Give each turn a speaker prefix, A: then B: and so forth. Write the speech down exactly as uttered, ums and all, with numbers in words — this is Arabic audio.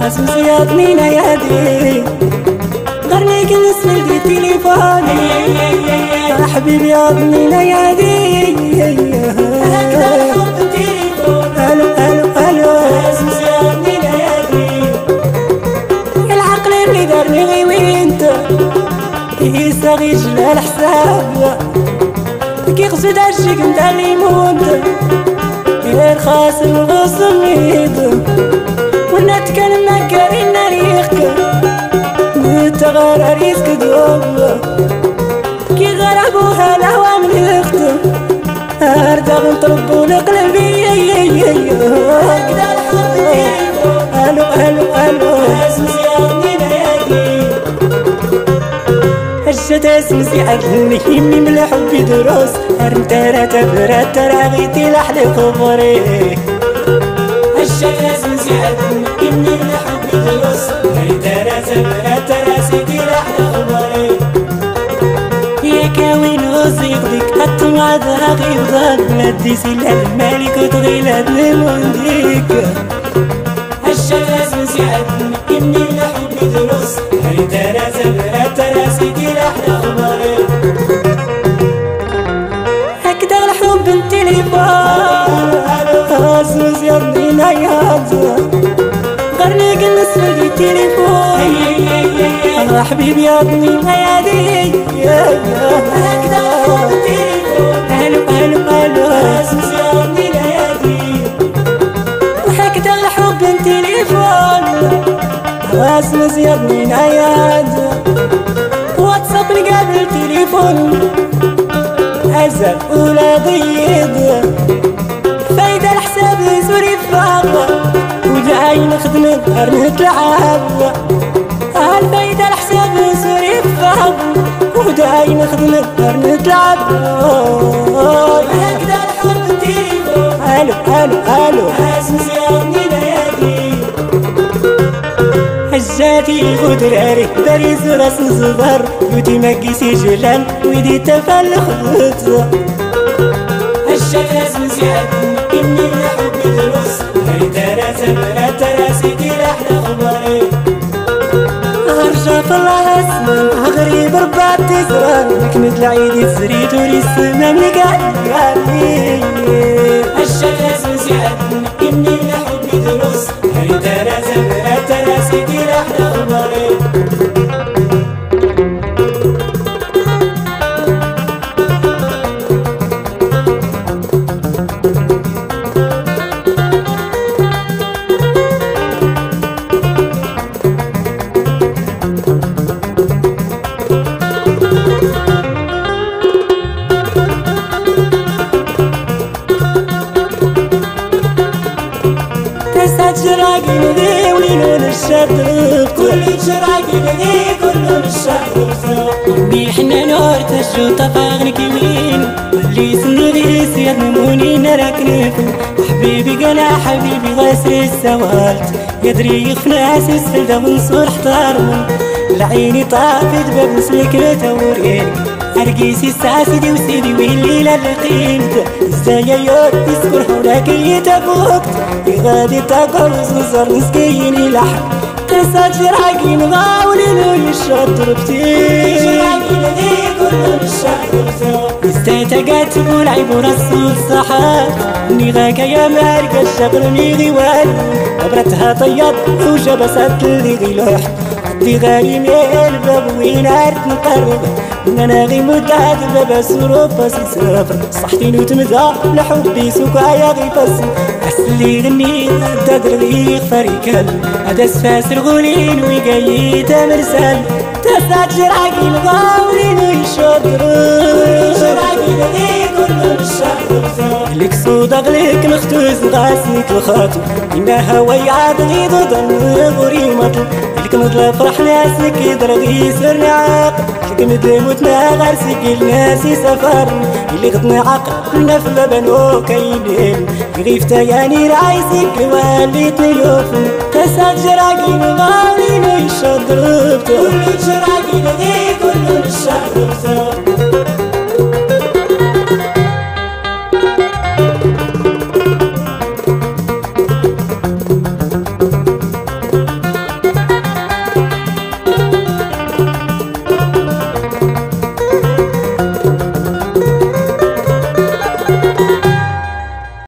A: اسم زيادني نيادي غرني جلس في تليفوني يا حبيبي عطني نيادي هكذا الحب التليفون الو الو الو اسم زيادني نيادي العقل اللي دارني غي وينت يساغي جلال حساب كيقصد عشق نتا اللي يموت غير خاسر الغصن يضم وانا تكلم كارين ريقك نتغار ريسك دوب كي غربوها الهوا من يخدم ارتاغ نطربو لقلبي هكذا الحب التليفون الو الو الو اسم زيادني نيادي هشت اسم زيادني يمي من الحب دروس ارنتارا تبرا ترى غيتي لحلي خبري هشت اسم زيادني يمي من الحب دروس ارنتارا تبرا ترى سيدي لحلي خبري يا كاوين وزيقدك الطمع ذا غيظك ما تديسي للمالك وتغيلات لمنديك هشت اسم زيادني يمي من الحب دروس ارنتارا تبرا ترى سيدي لحلي خبري هكذا الحب التليفون اسم زيادني نيادي غرني جلس في التليفون يا حبيبي عطني نيادي هكذا الحب التليفون الو الو الو اسم زيادني نيادي هكذا الحب التليفون اسم زيادني نيادي واتساب قبل التليفون أزل ولا ضيد فايدة الحساب سوري فاقة وداعي نخدم نهار نتلعب هالفايدة الحساب سوري فاقة وداعي نخدم نهار نتلعب هكذا الحب التليفون الو الو الو اسم زيادني نيادي هجاتي غدراري باريس راس نزبر يوتي مكيسي جلان ويدي تفلخ بطا هجات اسم زيادني إني الحب دروس هاي ترى تبرا ترى سيدي لحلى خبري غرجة في العسل غريب ربع تزران نكمد العيد تزريد وريس مملكة قالي هجات اسم زيادني إني الحب دروس هاي ترى تبرا ترى سيدي لحلى خبري جراقي لذي ولينون الشرق كل جراقي لذي كلون الشرق يمي حنا نور تشوطة فاغنك يمين واللي سنغي سير نموني نراك نفن حبيبي قال حبيبي غاسري السوالت يدري يخناس السلدة ونصور احتارمن لعيني طافت باب نسلك متورينك أرقيسي ساسدي وسيدي والليلة لقيمت ازاي يور يسكر هناك يتفوقت يغادي تاكل وزنزر مسكيني لحم تسعد جراقي مغاولين والشطر بتين جراقي لذي كلهم الشطر بتين استيتقات ولعب ورسول صحاب نيغاك يا مالك الشغل ميغي والي قبرتها طيب وجبست اللي غيلوح عدي غاري من الباب وين عرت نقرب انا غي مدعد بابا سروب بس سافر صحتين وتمدى لحبي سوكا يا غي فس عسلي غني دادر غي غفريكال هذا سفاسر غولين ويقاي تمرسال تسعد جراقي الغاولين ويشدرون جراقي لذي كلهم الشهر لك صودا غليك نختوز غاسنيك الخاطر إنا هواي عاد غي ضدن غوري مطل لك مطلب فرح ناسك يدرغي سرني عاقل لك مدل موتنا غير سجل ناسي سفر اللي غضنا عقلنا في بابانو كاينين غيف تاياني رايسك واليتني يوفن تسعد جراقي مغاولين ويشدربتو كل جراقي لذي كلهم الشهر